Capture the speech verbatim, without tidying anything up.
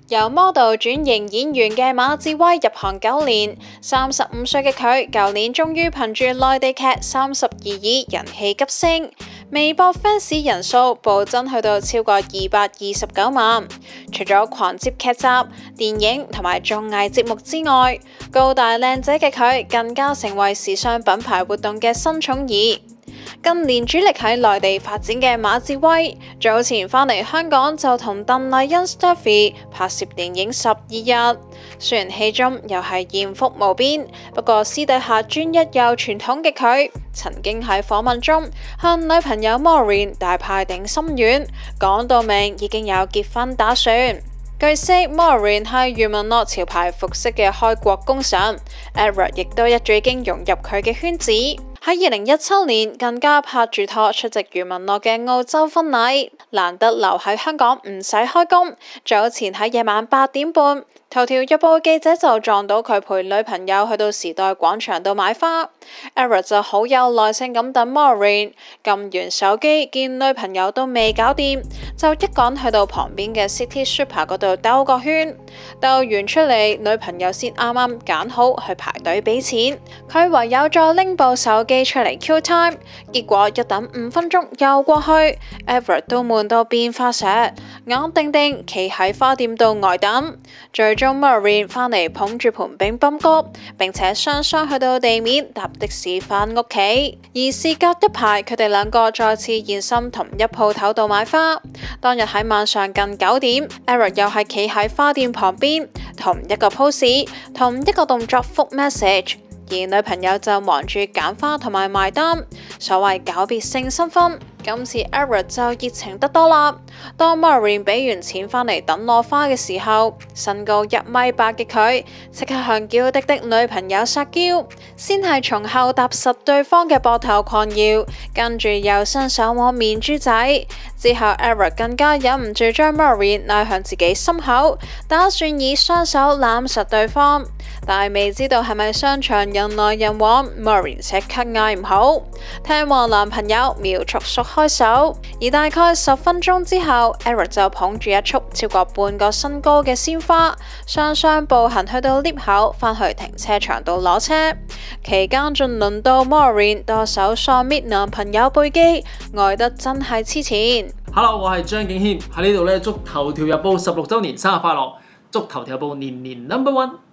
由 model 轉型演員嘅馬志威入行九年，三十五歲嘅佢，舊年終於憑住內地劇《三十而已》人氣急升，微博 fans 人數暴增去到超過二百二十九萬。除咗狂接劇集、電影同埋綜藝節目之外，高大靚仔嘅佢更加成為時尚品牌活動嘅新寵兒。近年主力喺內地發展嘅馬志威，早前返嚟香港就同鄧麗欣 Stephy 拍攝電影《十二日》，雖然戲中又係艷福無邊，不過私底下專一又傳統嘅佢，曾經喺訪問中向女朋友 Maureen 大派定心丸，講到明已經有結婚打算。據悉 ，Maureen 係余文樂潮牌服飾嘅開國功臣 ，Edward 亦都一早已經融入佢嘅圈子。喺二零一七年更加拍住拖出席余文樂嘅澳洲婚禮，難得留喺香港唔使開工。早前喺夜晚八點半，頭條日報記者就撞到佢陪女朋友去到時代廣場度買花 ，Edward 就好有耐性咁等 Maureen， 撳完手機見女朋友都未搞掂，就一趕去到旁邊嘅 City Super 嗰度兜個圈，兜完出嚟，女朋友先啱啱揀好去排隊俾錢，佢唯有再拎部手機出嚟 Q time， 結果一等五分鐘又過去 ，Edward 都悶到變化石，眼定定企喺花店度呆等，最終 Maureen 返嚟捧住盤乒乓菊，並且雙雙去到地面搭的士返屋企。而事隔一排，佢哋兩個再次現身同一鋪頭度買花。當日喺晚上近九點 ，Edward 又係企喺花店旁邊，同一個 pose， 同一個動作覆 message。而女朋友就忙住揀花同埋埋單，所謂告別性新婚。今次 Edward 就熱情得多啦。當 Maureen 俾完錢返嚟等攞花嘅時候，身高一米八嘅佢即刻向嬌滴滴女朋友撒嬌，先係從後搭實對方嘅膊頭狂搖，跟住又伸手摸面珠仔。之後 Edward 更加忍唔住將 Maureen 拉向自己心口，打算以雙手攬實對方。但係未知道係咪商場人來人往 ，Maureen 即刻嗌唔好，聽話男朋友秒速縮開手。而大概十分鐘之後 ，Edward 就捧住一束超過半個身高嘅鮮花，雙雙步行去到 lift 口，返去停車場度攞車。期間仲輪到 Maureen 多手喪搣男朋友背肌，愛得真係黐纏。 Hello， 我係張敬軒喺呢度咧，祝頭條日報十六週年生日快樂，祝頭條日報年年 number one。